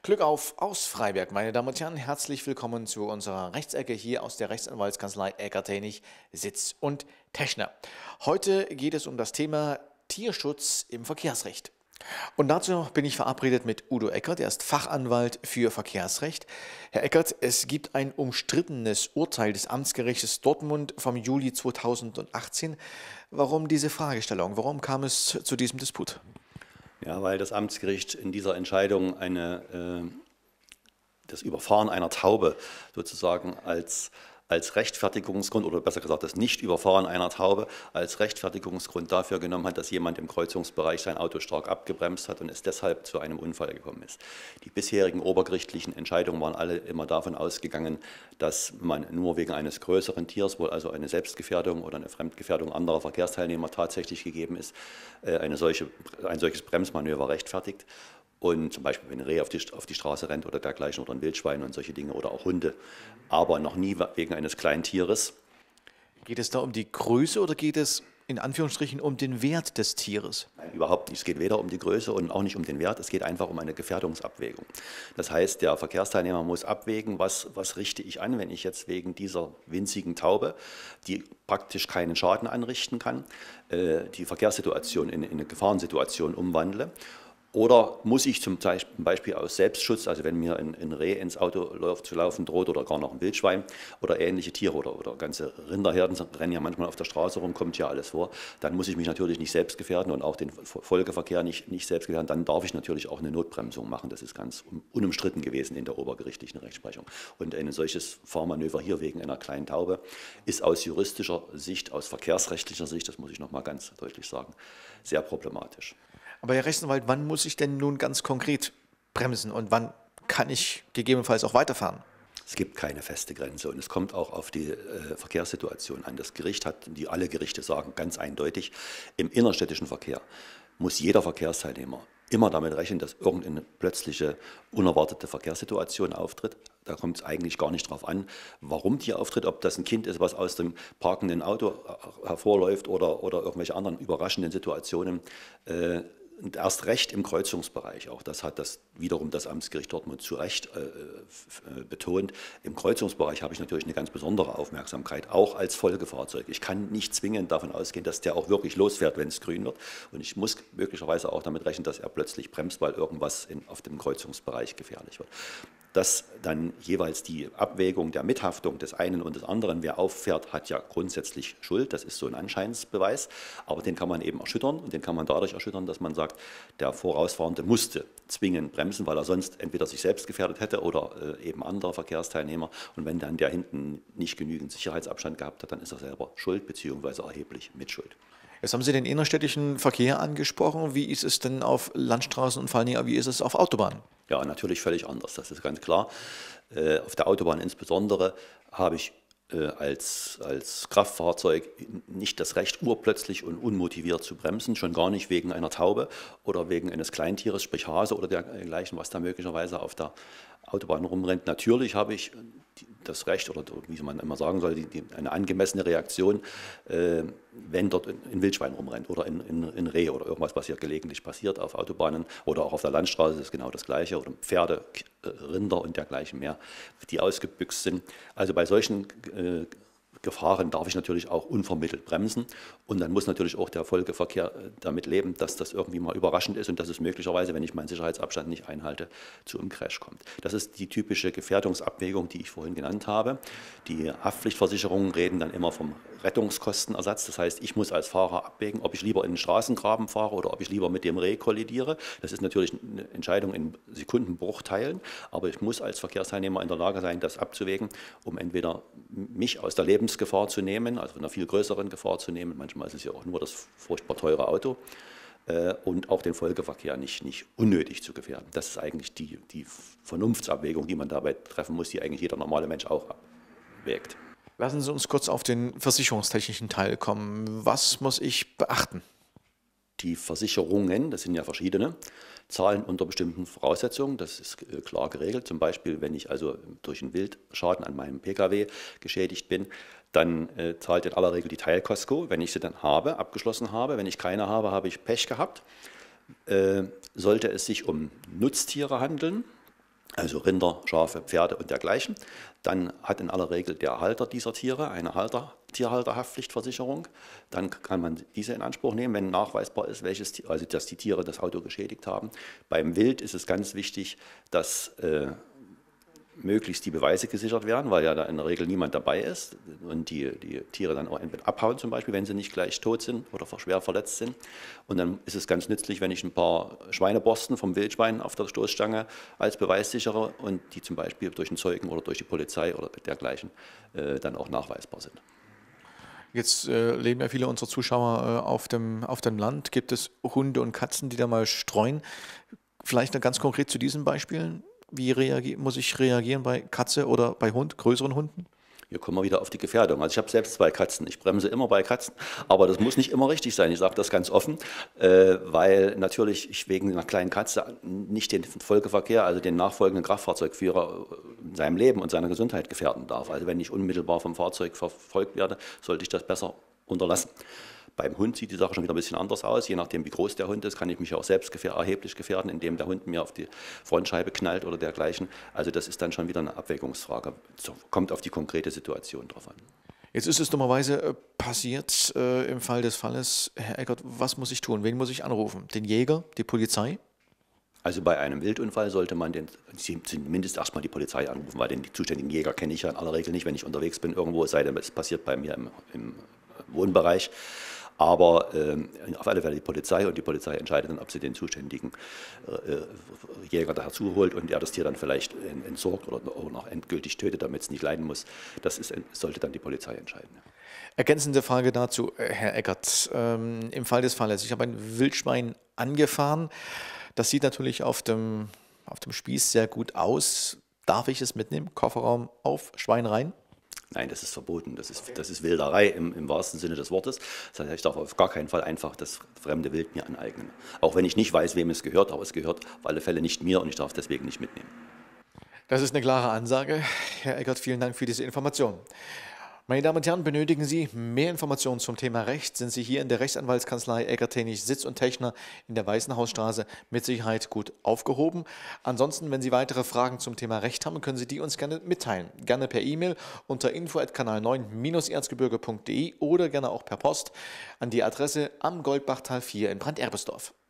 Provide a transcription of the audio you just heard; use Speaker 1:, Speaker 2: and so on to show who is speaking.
Speaker 1: Glück auf aus Freiberg, meine Damen und Herren. Herzlich willkommen zu unserer Rechtsecke hier aus der Rechtsanwaltskanzlei Eckert-Hennig, Sitz und Techner. Heute geht es um das Thema Tierschutz im Verkehrsrecht. Und dazu bin ich verabredet mit Udo Eckert, er ist Fachanwalt für Verkehrsrecht. Herr Eckert, es gibt ein umstrittenes Urteil des Amtsgerichtes Dortmund vom Juli 2018. Warum diese Fragestellung? Warum kam es zu diesem Disput?
Speaker 2: Ja, weil das Amtsgericht in dieser Entscheidung das Überfahren einer Taube sozusagen als Rechtfertigungsgrund, oder besser gesagt das Nicht-Überfahren einer Taube als Rechtfertigungsgrund dafür genommen hat, dass jemand im Kreuzungsbereich sein Auto stark abgebremst hat und es deshalb zu einem Unfall gekommen ist. Die bisherigen obergerichtlichen Entscheidungen waren alle immer davon ausgegangen, dass man nur wegen eines größeren Tiers, wo also eine Selbstgefährdung oder eine Fremdgefährdung anderer Verkehrsteilnehmer tatsächlich gegeben ist, ein solches Bremsmanöver rechtfertigt. Und zum Beispiel, wenn ein Reh auf die Straße rennt oder dergleichen oder ein Wildschwein und solche Dinge oder auch Hunde, aber noch nie wegen eines kleinen Tieres.
Speaker 1: Geht es da um die Größe oder geht es in Anführungsstrichen um den Wert des Tieres?
Speaker 2: Nein, überhaupt nicht. Es geht weder um die Größe und auch nicht um den Wert, es geht einfach um eine Gefährdungsabwägung. Das heißt, der Verkehrsteilnehmer muss abwägen, was richte ich an, wenn ich jetzt wegen dieser winzigen Taube, die praktisch keinen Schaden anrichten kann, die Verkehrssituation in eine Gefahrensituation umwandle. Oder muss ich zum Beispiel aus Selbstschutz, also wenn mir ein Reh ins Auto zu laufen droht oder gar noch ein Wildschwein oder ähnliche Tiere oder ganze Rinderherden rennen ja manchmal auf der Straße rum, kommt ja alles vor, dann muss ich mich natürlich nicht selbst gefährden und auch den Folgeverkehr nicht selbst gefährden. Dann darf ich natürlich auch eine Notbremsung machen. Das ist ganz unumstritten gewesen in der obergerichtlichen Rechtsprechung. Und ein solches Fahrmanöver hier wegen einer kleinen Taube ist aus juristischer Sicht, aus verkehrsrechtlicher Sicht, das muss ich noch mal ganz deutlich sagen, sehr problematisch.
Speaker 1: Aber Herr Rechtsanwalt, wann muss ich denn nun ganz konkret bremsen und wann kann ich gegebenenfalls auch weiterfahren?
Speaker 2: Es gibt keine feste Grenze und es kommt auch auf die Verkehrssituation an. Das Gericht hat, alle Gerichte sagen ganz eindeutig, im innerstädtischen Verkehr muss jeder Verkehrsteilnehmer immer damit rechnen, dass irgendeine plötzliche, unerwartete Verkehrssituation auftritt. Da kommt es eigentlich gar nicht darauf an, warum die auftritt, ob das ein Kind ist, was aus dem parkenden Auto hervorläuft oder irgendwelche anderen überraschenden Situationen. Und erst recht im Kreuzungsbereich, auch das hat wiederum das Amtsgericht Dortmund zu Recht betont. Im Kreuzungsbereich habe ich natürlich eine ganz besondere Aufmerksamkeit, auch als Folgefahrzeug. Ich kann nicht zwingend davon ausgehen, dass der auch wirklich losfährt, wenn es grün wird. Und ich muss möglicherweise auch damit rechnen, dass er plötzlich bremst, weil irgendwas auf dem Kreuzungsbereich gefährlich wird. Dass dann jeweils die Abwägung der Mithaftung des einen und des anderen, wer auffährt, hat ja grundsätzlich Schuld. Das ist so ein Anscheinsbeweis, aber den kann man eben erschüttern und den kann man dadurch erschüttern, dass man sagt, der Vorausfahrende musste zwingend bremsen, weil er sonst entweder sich selbst gefährdet hätte oder eben andere Verkehrsteilnehmer. Und wenn dann der hinten nicht genügend Sicherheitsabstand gehabt hat, dann ist er selber schuld bzw. erheblich Mitschuld.
Speaker 1: Jetzt haben Sie den innerstädtischen Verkehr angesprochen. Wie ist es denn auf Landstraßen und vor allen Dingen, wie ist es auf Autobahnen?
Speaker 2: Ja, natürlich völlig anders, das ist ganz klar. Auf der Autobahn insbesondere habe ich als Kraftfahrzeug nicht das Recht, urplötzlich und unmotiviert zu bremsen, schon gar nicht wegen einer Taube oder wegen eines Kleintieres, sprich Hase oder dergleichen, was da möglicherweise auf der Autobahn rumrennt. Natürlich habe ich das Recht, oder wie man immer sagen soll, eine angemessene Reaktion, wenn dort ein Wildschwein rumrennt oder ein Reh oder irgendwas, was hier gelegentlich passiert auf Autobahnen oder auch auf der Landstraße, ist genau das Gleiche, oder Pferde, Rinder und dergleichen mehr, die ausgebüxt sind. Also bei solchen Gefahren darf ich natürlich auch unvermittelt bremsen und dann muss natürlich auch der Folgeverkehr damit leben, dass das irgendwie mal überraschend ist und dass es möglicherweise, wenn ich meinen Sicherheitsabstand nicht einhalte, zu einem Crash kommt. Das ist die typische Gefährdungsabwägung, die ich vorhin genannt habe. Die Haftpflichtversicherungen reden dann immer vom Rettungskostenersatz. Das heißt, ich muss als Fahrer abwägen, ob ich lieber in den Straßengraben fahre oder ob ich lieber mit dem Reh kollidiere. Das ist natürlich eine Entscheidung in Sekundenbruchteilen, aber ich muss als Verkehrsteilnehmer in der Lage sein, das abzuwägen, um entweder mich aus der Lebensgefahr zu nehmen, also von einer viel größeren Gefahr zu nehmen, manchmal ist es ja auch nur das furchtbar teure Auto, und auch den Folgeverkehr nicht unnötig zu gefährden. Das ist eigentlich die Vernunftsabwägung, die man dabei treffen muss, die eigentlich jeder normale Mensch auch abwägt.
Speaker 1: Lassen Sie uns kurz auf den versicherungstechnischen Teil kommen. Was muss ich beachten?
Speaker 2: Die Versicherungen, das sind ja verschiedene, zahlen unter bestimmten Voraussetzungen. Das ist klar geregelt. Zum Beispiel, wenn ich also durch einen Wildschaden an meinem Pkw geschädigt bin, dann zahlt in aller Regel die Teilkasko, wenn ich sie dann abgeschlossen habe. Wenn ich keine habe, habe ich Pech gehabt. Sollte es sich um Nutztiere handeln, also Rinder, Schafe, Pferde und dergleichen. Dann hat in aller Regel der Halter dieser Tiere eine Tierhalterhaftpflichtversicherung. Dann kann man diese in Anspruch nehmen, wenn nachweisbar ist, also dass die Tiere das Auto geschädigt haben. Beim Wild ist es ganz wichtig, dass möglichst die Beweise gesichert werden, weil ja da in der Regel niemand dabei ist und die Tiere dann auch entweder abhauen zum Beispiel, wenn sie nicht gleich tot sind oder schwer verletzt sind. Und dann ist es ganz nützlich, wenn ich ein paar Schweineborsten vom Wildschwein auf der Stoßstange als Beweis sichere und die zum Beispiel durch einen Zeugen oder durch die Polizei oder dergleichen dann auch nachweisbar sind.
Speaker 1: Jetzt leben ja viele unserer Zuschauer auf dem Land. Gibt es Hunde und Katzen, die da mal streuen? Vielleicht noch ganz konkret zu diesen Beispielen. Wie muss ich reagieren bei Katze oder bei Hund, größeren Hunden?
Speaker 2: Hier kommen wir wieder auf die Gefährdung. Also ich habe selbst 2 Katzen. Ich bremse immer bei Katzen, aber das muss nicht immer richtig sein. Ich sage das ganz offen, weil natürlich ich wegen einer kleinen Katze nicht den Folgeverkehr, also den nachfolgenden Kraftfahrzeugführer in seinem Leben und seiner Gesundheit gefährden darf. Also wenn ich unmittelbar vom Fahrzeug verfolgt werde, sollte ich das besser unterlassen. Beim Hund sieht die Sache schon wieder ein bisschen anders aus. Je nachdem, wie groß der Hund ist, kann ich mich auch selbst erheblich gefährden, indem der Hund mir auf die Frontscheibe knallt oder dergleichen. Also das ist dann schon wieder eine Abwägungsfrage. Kommt auf die konkrete Situation drauf an.
Speaker 1: Jetzt ist es dummerweise passiert im Fall des Falles. Herr Eckert, was muss ich tun? Wen muss ich anrufen? Den Jäger, die Polizei?
Speaker 2: Also bei einem Wildunfall sollte man zumindest erstmal die Polizei anrufen, weil den zuständigen Jäger kenne ich ja in aller Regel nicht, wenn ich unterwegs bin irgendwo, es sei denn, es passiert bei mir im Wohnbereich. Aber auf alle Fälle die Polizei und die Polizei entscheidet dann, ob sie den zuständigen Jäger da herzuholt und er das Tier dann vielleicht entsorgt oder noch endgültig tötet, damit es nicht leiden muss. Sollte dann die Polizei entscheiden.
Speaker 1: Ergänzende Frage dazu, Herr Eckert. Im Fall des Falles, ich habe ein Wildschwein angefahren. Das sieht natürlich auf dem Spieß sehr gut aus. Darf ich es mitnehmen? Kofferraum auf, Schwein rein?
Speaker 2: Nein, das ist verboten. Das ist Wilderei im wahrsten Sinne des Wortes. Das heißt, ich darf auf gar keinen Fall einfach das fremde Wild mir aneignen. Auch wenn ich nicht weiß, wem es gehört, aber es gehört auf alle Fälle nicht mir und ich darf deswegen nicht mitnehmen.
Speaker 1: Das ist eine klare Ansage. Herr Eckert, vielen Dank für diese Information. Meine Damen und Herren, benötigen Sie mehr Informationen zum Thema Recht, sind Sie hier in der Rechtsanwaltskanzlei Eckert-Thenisch Sitz und Techner in der Weißenhausstraße mit Sicherheit gut aufgehoben. Ansonsten, wenn Sie weitere Fragen zum Thema Recht haben, können Sie die uns gerne mitteilen. Gerne per E-Mail unter info@kanal9-erzgebirge.de oder gerne auch per Post an die Adresse am Goldbachtal 4 in Brand-Erbesdorf.